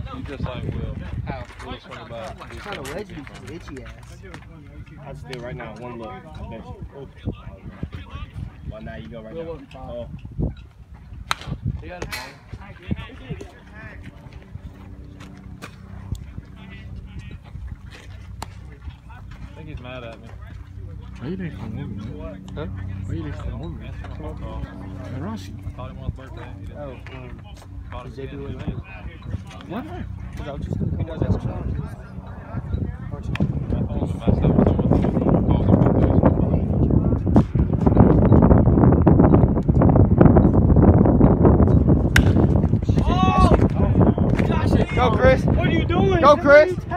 You just like Will. How? Will swing about. Kind of wedgy because of itchy ass. I still right now, one look. I bet you. Well, now you go right now. Oh. He got a ball. I think he's mad at me. Why you didn't come with me? Huh? Why you didn't come with me? Answer my phone call. And Rossi. I called him on his birthday. He didn't Oh, call him is JB again. with me? What? Because I was just going to does extra charges. Aren't you? My phone's messed up. So what the calls him Go, Chris. What are you doing? Go, Chris.